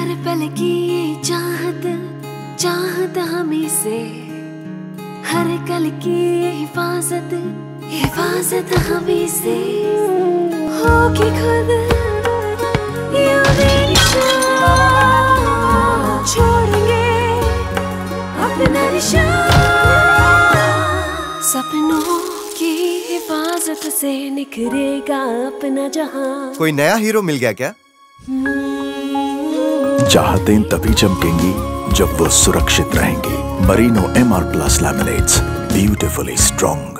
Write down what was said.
हर पल की ये चाहत चाहत हमें से, हर कल की ये हिफाजत हिफाजत हमें से होगी खुद यूं बेनिशान छोड़ेंगे अपना निशान। सपनों की हिफाजत से निखरेगा अपना जहां। कोई नया हीरो मिल गया क्या? चाहतें तभी चमकेंगी जब वो सुरक्षित रहेंगी। Merino MR+ laminates, beautifully strong.